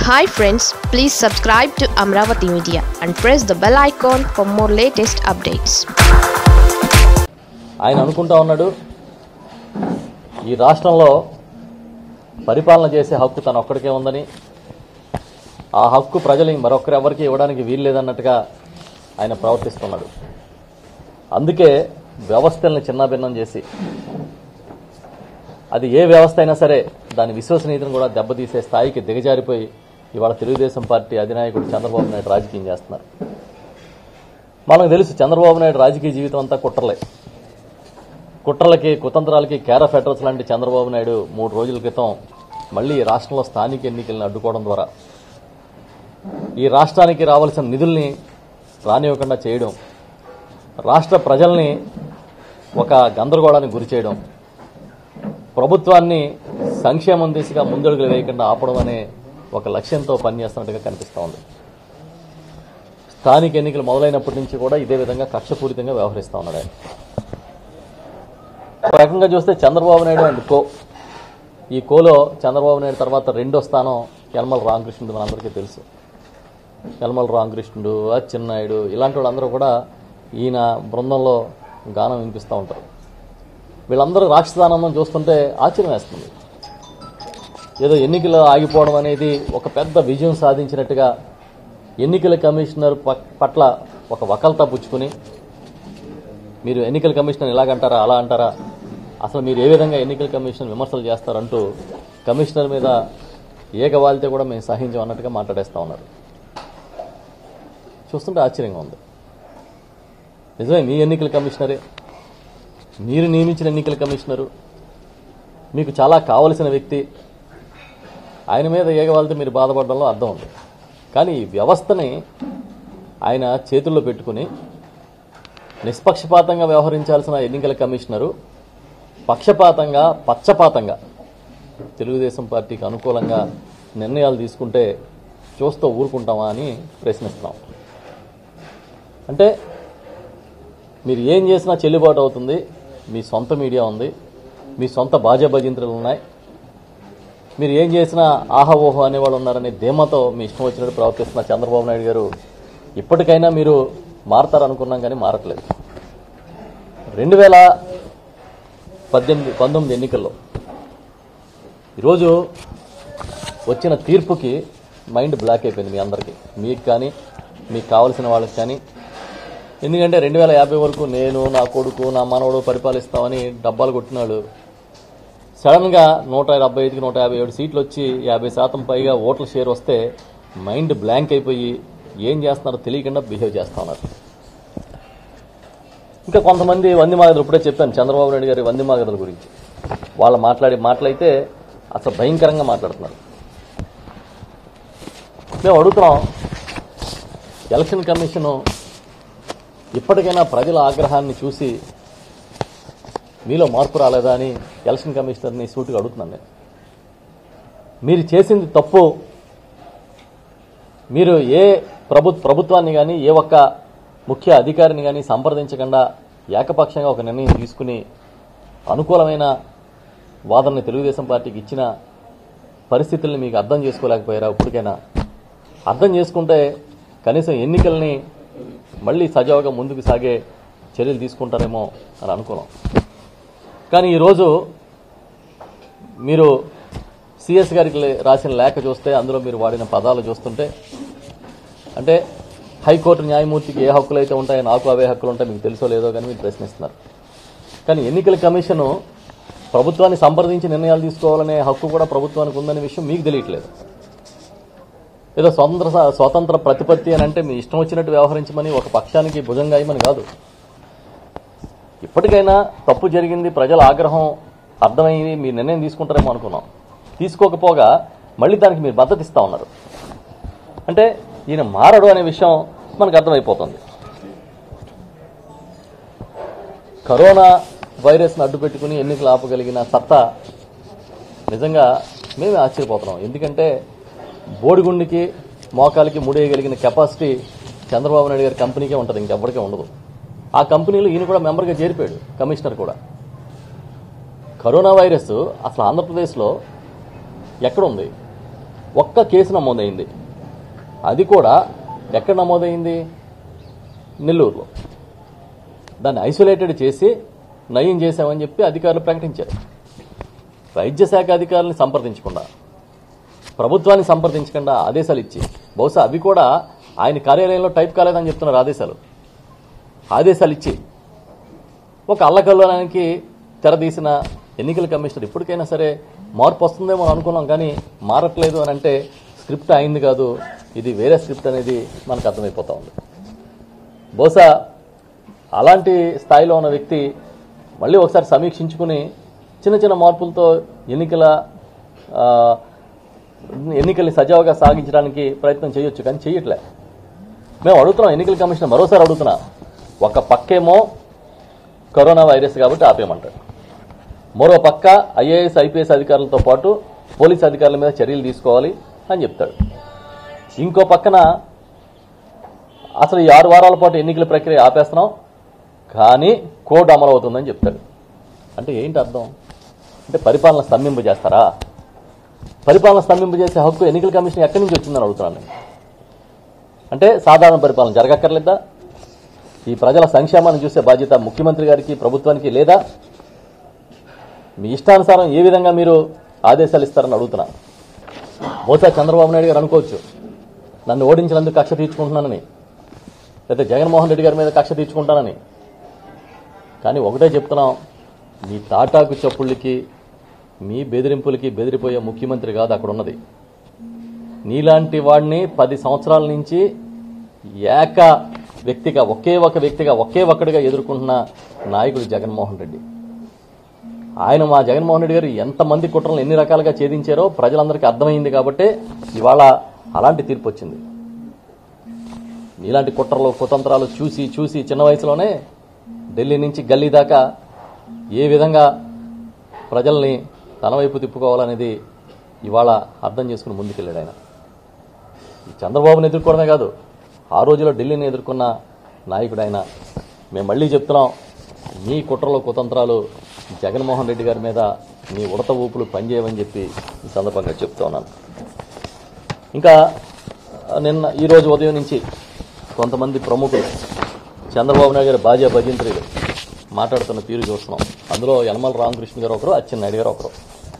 Hi friends, please subscribe to Amravati Media and press the bell icon for more latest updates. ఆయన అనుకుంటా ఉన్నాడు ఈ రాష్ట్రంలో పరిపాలన చేసే హక్కు తన ఒక్కడికే ఉందని, ఆ హక్కు ప్రజలు మరొకరెవరికి ఇవ్వడానికి వీలు లేదన్నట్టుగా ఆయన ప్రవర్తిస్తున్నాడు. అందుకే వ్యవస్థల్ని చిన్నాభిన్నం చేసి, అది ఏ వ్యవస్థ అయినా సరే దాని విశ్వసనీయతను కూడా దెబ్బతీసే స్థాయికి దిగజారిపోయి ఇవాళ తెలుగుదేశం పార్టీ అధినాయకుడు చంద్రబాబు నాయుడు రాజకీయం చేస్తున్నారు. మనకు తెలుసు చంద్రబాబు నాయుడు రాజకీయ జీవితం అంతా కుట్రలే. కుట్రలకి, కుతంత్రాలకి కేర్ ఆఫ్ అడ్రస్ లాంటి చంద్రబాబు నాయుడు 3 రోజుల క్రితం మళ్లీ రాష్ట్రంలో స్థానిక ఎన్నికలను అడ్డుకోవడం ద్వారా ఈ రాష్ట్రానికి రావాల్సిన నిధుల్ని రానివ్వకుండా చేయడం, రాష్ట్ర ప్రజల్ని ఒక గందరగోళానికి గురి చేయడం, ప్రభుత్వాన్ని సంక్షేమం దిశగా ముందడుగులు వేయకుండా ఆపడం అనే ఒక లక్ష్యంతో పనిచేస్తున్నట్టుగా కనిపిస్తూ ఉంది. స్థానిక ఎన్నికలు మొదలైనప్పటి నుంచి కూడా ఇదే విధంగా కక్షపూరితంగా వ్యవహరిస్తూ ఉన్నాడు ఆయన. ఒక రకంగా చూస్తే చంద్రబాబు నాయుడు అండ్ కో, ఈ కోలో చంద్రబాబు నాయుడు తర్వాత రెండో స్థానం యనమల రామకృష్ణుడు. మనందరికీ తెలుసు యనమల రామకృష్ణుడు, అచ్చెన్నాయుడు ఇలాంటి వాళ్ళందరూ కూడా ఈయన బృందంలో గానం వినిపిస్తూ ఉంటారు. వీళ్ళందరూ రాక్షసానందం చూస్తుంటే ఆశ్చర్యం వేస్తుంది. ఏదో ఎన్నికలు ఆగిపోవడం అనేది ఒక పెద్ద విజయం సాధించినట్టుగా ఎన్నికల కమిషనర్ పట్ల ఒక వకల్తా పుచ్చుకుని, మీరు ఎన్నికల కమిషనర్ ఇలాగంటారా అలా అంటారా, అసలు మీరు ఏ విధంగా ఎన్నికల కమిషన్ విమర్శలు చేస్తారంటూ కమిషనర్ మీద ఏకవాలితే కూడా మేము సహించం అన్నట్టుగా మాట్లాడేస్తా ఉన్నారు. చూస్తుంటే ఆశ్చర్యంగా ఉంది. నిజమే, మీ ఎన్నికల కమిషనరే, మీరు నియమించిన ఎన్నికల కమిషనరు, మీకు చాలా కావలసిన వ్యక్తి, ఆయన మీద ఏగవాలితే మీరు బాధపడడంలో అర్థం ఉంది. కానీ ఈ వ్యవస్థని ఆయన చేతుల్లో పెట్టుకుని నిష్పక్షపాతంగా వ్యవహరించాల్సిన ఎన్నికల కమిషనరు పక్షపాతంగా, పక్షపాతంగా తెలుగుదేశం పార్టీకి అనుకూలంగా నిర్ణయాలు తీసుకుంటే చూస్తూ ఊరుకుంటామా అని ప్రశ్నిస్తున్నాం. అంటే మీరు ఏం చేసినా చెల్లుబాటు అవుతుంది, మీ సొంత మీడియా ఉంది, మీ సొంత బాజా భజంత్రులు ఉన్నాయి, మీరు ఏం చేసినా ఆహా ఓహో అనేవాళ్ళు ఉన్నారనే ధీమాతో మీ ఇష్టం వచ్చినట్టు ప్రవర్తిస్తున్న చంద్రబాబు నాయుడు గారు ఇప్పటికైనా మీరు మారతారనుకున్నాం కానీ మారట్లేదు. 2019 ఎన్నికల్లో ఈరోజు వచ్చిన తీర్పుకి మైండ్ బ్లాక్ అయిపోయింది మీ అందరికీ, మీకు కానీ మీకు కావలసిన వాళ్ళకి కానీ. ఎందుకంటే 2050 వరకు నేను, నా కొడుకు, నా మనవడు పరిపాలిస్తామని డబ్బాలు కొట్టినాడు. సడన్ గా 175కి 157 సీట్లు వచ్చి 50% పైగా ఓట్ల షేర్ వస్తే మైండ్ బ్లాంక్ అయిపోయి ఏం చేస్తున్నారో తెలియకుండా బిహేవ్ చేస్తా ఉన్నారు. ఇంకా కొంతమంది వంది మాగదులు, ఇప్పుడే చెప్పాను చంద్రబాబు నాయుడు గారి వంది మాగదుల గురించి, వాళ్ళు మాట్లాడే మాటలైతే అసలు భయంకరంగా మాట్లాడుతున్నారు. మేము అడుగుతున్నాం, ఎలక్షన్ కమిషను ఇప్పటికైనా ప్రజల ఆగ్రహాన్ని చూసి మీలో మార్పు రాలేదా అని ఎలక్షన్ కమిషనర్ని సూటిగా అడుగుతున్నాను నేను. మీరు చేసింది తప్పు. మీరు ఏ ప్రభుత్వాన్ని కానీ, ఏ ఒక్క ముఖ్య అధికారిని కానీ సంప్రదించకుండా ఏకపక్షంగా ఒక నిర్ణయం తీసుకుని అనుకూలమైన వాదనని తెలుగుదేశం పార్టీకి ఇచ్చిన పరిస్థితుల్ని మీకు అర్థం చేసుకోలేకపోయారా? ఇప్పటికైనా అర్థం చేసుకుంటే కనీసం ఎన్నికల్ని మళ్లీ సజావుగా ముందుకు సాగే చర్యలు తీసుకుంటారేమో అని అనుకున్నాం. కానీ ఈరోజు మీరు సిఎస్ గారికి రాసిన లేఖ చూస్తే, అందులో మీరు వాడిన పదాలు చూస్తుంటే, అంటే హైకోర్టు న్యాయమూర్తికి ఏ హక్కులు అయితే ఉంటాయో నాకు అవే హక్కులు ఉంటాయి, మీకు తెలుసో లేదో కానీ మీరు ప్రశ్నిస్తున్నారు. కానీ ఎన్నికల కమిషను ప్రభుత్వాన్ని సంప్రదించి నిర్ణయాలు తీసుకోవాలనే హక్కు కూడా ప్రభుత్వానికి ఉందనే విషయం మీకు తెలియట్లేదు. ఏదో స్వతంత్ర ప్రతిపత్తి అని అంటే మీ ఇష్టం వచ్చినట్టు వ్యవహరించమని ఒక పక్షానికి భుజంగాయమని కాదు. ఇప్పటికైనా తప్పు జరిగింది, ప్రజల ఆగ్రహం అర్థమైంది, మీరు నిర్ణయం తీసుకుంటారేమో అనుకున్నాం. తీసుకోకపోగా మళ్లీ దానికి మీరు మద్దతు ఇస్తా ఉన్నారు. అంటే ఈయన మారడు అనే విషయం మనకు అర్థమైపోతుంది. కరోనా వైరస్ను అడ్డుపెట్టుకుని ఎన్నికలు ఆపగలిగిన సత్తా నిజంగా మేమే ఆశ్చర్యపోతున్నాం. ఎందుకంటే బోడిగుండికి మోకాలికి ముడేయగలిగిన కెపాసిటీ చంద్రబాబు నాయుడు గారి కంపెనీకే ఉంటుంది, ఇంకెవ్వరికే ఉండదు. ఆ కంపెనీలో ఈయన కూడా మెంబర్గా చేరిపోయాడు, కమిషనర్ కూడా. కరోనా వైరస్ అసలు ఆంధ్రప్రదేశ్లో ఎక్కడుంది? ఒక్క కేసు నమోదైంది. అది కూడా ఎక్కడ నమోదైంది? నెల్లూరులో. దాన్ని ఐసోలేటెడ్ చేసి నయం చేశామని చెప్పి అధికారులు ప్రకటించారు. వైద్య శాఖ అధికారులను సంప్రదించకుండా, ప్రభుత్వాన్ని సంప్రదించకుండా ఆదేశాలు ఇచ్చి, బహుశా అవి కూడా ఆయన కార్యాలయంలో టైప్ కాలేదని చెప్తున్నారు ఆదేశాలు ఇచ్చి ఒక అల్లకల్లోనానికి తెరదీసిన ఎన్నికల కమిషనర్ ఇప్పటికైనా సరే మార్పు వస్తుందేమో అనుకున్నాం, కానీ మారట్లేదు అని అంటే స్క్రిప్ట్ అయింది కాదు, ఇది వేరే స్క్రిప్ట్ అనేది మనకు అర్థమైపోతా ఉంది. బహుశా అలాంటి స్థాయిలో ఉన్న వ్యక్తి మళ్ళీ ఒకసారి సమీక్షించుకుని చిన్న చిన్న మార్పులతో ఎన్నికల్ని సజావుగా సాగించడానికి ప్రయత్నం చేయొచ్చు, కానీ చేయట్లే. మేము అడుగుతున్నాం, ఎన్నికల కమిషన్ మరోసారి అడుగుతున్నా, ఒక పక్కేమో కరోనా వైరస్ కాబట్టి ఆపేయమంటాడు, మరో పక్క ఐఏఎస్ ఐపీఎస్ అధికారులతో పాటు పోలీస్ అధికారుల మీద చర్యలు తీసుకోవాలి అని చెప్తాడు. ఇంకో పక్కన అసలు ఈ 6 వారాల పాటు ఎన్నికల ప్రక్రియ ఆపేస్తున్నాం, కానీ కోడ్ అమలు అవుతుందని చెప్తాడు. అంటే ఏంటి అర్థం? అంటే పరిపాలన స్తంభింప చేస్తారా? పరిపాలన స్తంభింప చేసే హక్కు ఎన్నికల కమిషన్ ఎక్కడి నుంచి వచ్చిందని అడుగుతున్నాను నేను. అంటే సాధారణ పరిపాలన జరగక్కర్లేదా? ఈ ప్రజల సంక్షేమాన్ని చూసే బాధ్యత ముఖ్యమంత్రి గారికి, ప్రభుత్వానికి లేదా? మీ ఇష్టానుసారం ఏ విధంగా మీరు ఆదేశాలు ఇస్తారని అడుగుతున్నా. బహుశా చంద్రబాబు నాయుడు గారు అనుకోవచ్చు, నన్ను ఓడించినందుకు కక్ష తీర్చుకుంటున్నానని, లేదా జగన్మోహన్ రెడ్డి గారి మీద కక్ష తీర్చుకుంటానని. కానీ ఒకటే చెప్తున్నాం, మీ తాటాకు చప్పుళ్ళకి, మీ బెదిరింపులకి బెదిరిపోయే ముఖ్యమంత్రి కాదు అక్కడ ఉన్నది. నీలాంటి వాడిని 10 సంవత్సరాల నుంచి ఏక వ్యక్తిగా, ఒకే ఒక్కడిగా ఎదుర్కొంటున్న నాయకుడు జగన్మోహన్ రెడ్డి. ఆయన, మా జగన్మోహన్ రెడ్డి గారు ఎంతమంది కుట్రలను ఎన్ని రకాలుగా ఛేదించారో ప్రజలందరికీ అర్థమైంది కాబట్టి ఇవాళ అలాంటి తీర్పు వచ్చింది. ఇలాంటి కుట్రలు కుతంత్రాలు చూసి చిన్న వయసులోనే ఢిల్లీ నుంచి గల్లీ దాకా ఏ విధంగా ప్రజల్ని తన వైపు తిప్పుకోవాలనేది ఇవాళ అర్థం చేసుకుని ముందుకెళ్ళాడు ఆయన. ఈ చంద్రబాబుని ఎదుర్కోవడమే కాదు, ఆ రోజులో ఢిల్లీని ఎదుర్కొన్న నాయకుడు ఆయన. మేము మళ్లీ చెప్తున్నాం, మీ కుట్రలు కుతంత్రాలు జగన్మోహన్ రెడ్డి గారి మీద మీ ఉడత ఊపులు పనిచేయమని చెప్పి ఈ సందర్భంగా చెప్తా ఉన్నాను. ఇంకా ఈ రోజు ఉదయం నుంచి కొంతమంది ప్రముఖులు చంద్రబాబు నాయుడు గారి బాజా భజంత్రీలు మాట్లాడుతున్న తీరు చూస్తున్నాం. అందులో యనమల రామకృష్ణ గారు ఒకరు, అచ్చెన్నాయుడు గారు ఒకరు.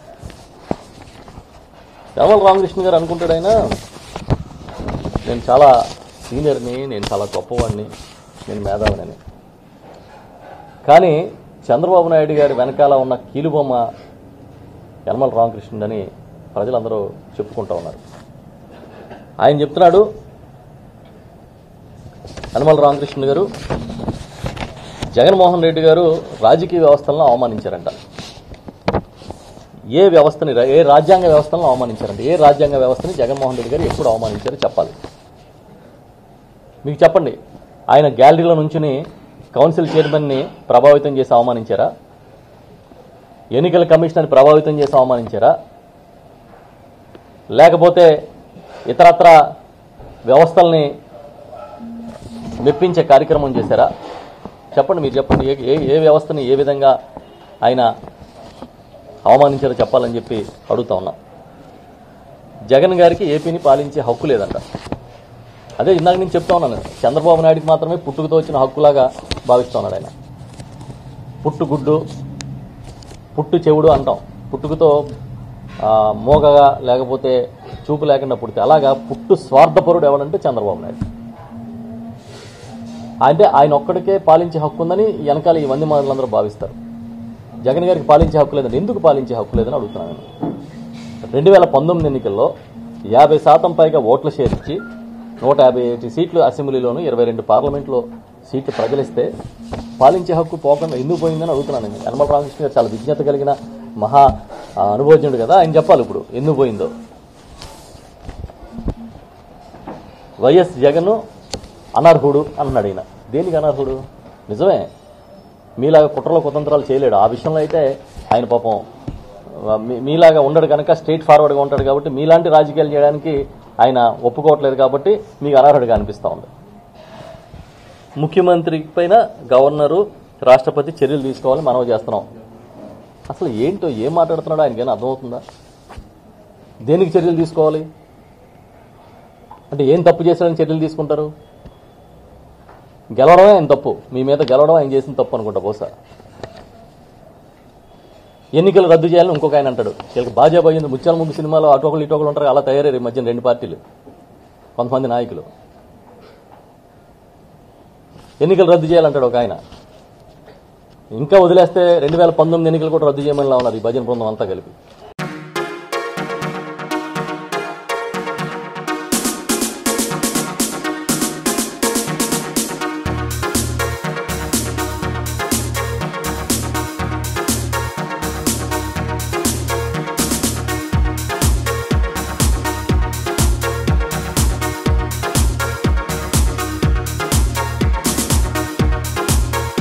యనమల రామకృష్ణ గారు అనుకుంటాడు ఆయన, నేను చాలా సీనియర్ని, నేను చాలా గొప్పవాడిని, నేను మేధావిని. కానీ చంద్రబాబు నాయుడు గారి వెనకాల ఉన్న కీలుబొమ్మ యనమల రామకృష్ణుడని ప్రజలందరూ చెప్పుకుంటూ ఉన్నారు. ఆయన చెప్తున్నాడు, యనమల రామకృష్ణ గారు, జగన్మోహన్ రెడ్డి గారు రాజకీయ వ్యవస్థలను అవమానించారంట. ఏ రాజ్యాంగ వ్యవస్థలను అవమానించారంట? ఏ రాజ్యాంగ వ్యవస్థని జగన్మోహన్ రెడ్డి గారు ఎప్పుడు అవమానించారో చెప్పాలి. మీకు చెప్పండి, ఆయన గ్యాలరీలో నుంచుని కౌన్సిల్ చైర్మన్ని ప్రభావితం చేసి అవమానించారా? ఎన్నికల కమిషనర్ని ప్రభావితం చేసి అవమానించారా? లేకపోతే ఇతరత్ర వ్యవస్థల్ని మెప్పించే కార్యక్రమం చేశారా? చెప్పండి, మీరు చెప్పండి. ఏ వ్యవస్థని ఏ విధంగా ఆయన అవమానించారో చెప్పాలని చెప్పి అడుగుతా ఉన్నా. జగన్ గారికి ఏపీని పాలించే హక్కు లేదంట. అదే ఇందాక నేను చెప్తా ఉన్నాను, చంద్రబాబు నాయుడికి మాత్రమే పుట్టుకతో వచ్చిన హక్కులాగా భావిస్తా ఉన్నాడు ఆయన. పుట్టుగుడ్డు, పుట్టు చెవుడు అంటాం. పుట్టుకతో మోగగా లేకపోతే చూపు లేకుండా పుడితే, అలాగా పుట్టు స్వార్థపరుడు ఎవడంటే చంద్రబాబు నాయుడు. అంటే ఆయన ఒక్కడికే పాలించే హక్కు ఉందని వెనకాల ఈ మంది మాటలందరూ భావిస్తారు. జగన్ గారికి పాలించే హక్కు లేదని, ఎందుకు పాలించే హక్కు లేదని అడుగుతున్నాను. 2019 ఎన్నికల్లో 50% పైగా ఓట్ల షేర్ ఇచ్చి 157 సీట్లు అసెంబ్లీలోను, 22 పార్లమెంట్లో సీట్లు ప్రజలిస్తే పాలించే హక్కు పోకుండా ఎందుకు పోయిందని అడుగుతున్నాను. యనమల రామకృష్ణ గారు చాలా విజ్ఞత కలిగిన మహా అనుభవజ్ఞుడు కదా, ఆయన చెప్పాలి ఇప్పుడు ఎందుకు పోయిందో. వైఎస్ జగన్ అనర్హుడు అన్నాడు ఆయన. దేనికి అనర్హుడు? నిజమే, మీలాగా కుట్రలో కుతంత్రాలు చేయలేడు. ఆ విషయంలో అయితే ఆయన పాపం మీలాగా ఉండడు కనుక స్ట్రైట్ ఫార్వర్డ్గా ఉంటాడు కాబట్టి మీలాంటి రాజకీయాలు చేయడానికి ఆయన ఒప్పుకోవట్లేదు కాబట్టి మీకు అనర్హుడిగా అనిపిస్తూ ఉంది. ముఖ్యమంత్రి పైన గవర్నరు, రాష్ట్రపతి చర్యలు తీసుకోవాలని మనవి చేస్తున్నాం. అసలు ఏంటో ఏం మాట్లాడుతున్నాడో ఆయనకైనా అర్థమవుతుందా? దేనికి చర్యలు తీసుకోవాలి? అంటే ఏం తప్పు చేశాడని చర్యలు తీసుకుంటారు? గెలవడమే ఆయన తప్పు, మీ మీద గెలవడం ఆయన చేసిన తప్పు అనుకుంటా బహుశా. ఎన్నికలు రద్దు చేయాలని ఇంకొక ఆయన అంటాడు. వీళ్ళకి భాజపా అయింది, ముత్యాల ముగ్గు సినిమాలో అటోకలు ఇటోకలు ఉంటారు, అలా తయారయ్యారు ఈ మధ్యన రెండు పార్టీలు, కొంతమంది నాయకులు. ఎన్నికలు రద్దు చేయాలంటాడు ఒక ఆయన. ఇంకా వదిలేస్తే 2019 ఎన్నికలు కూడా రద్దు చేయమని ఉన్నారు ఈ భజన బృందం అంతా కలిపి.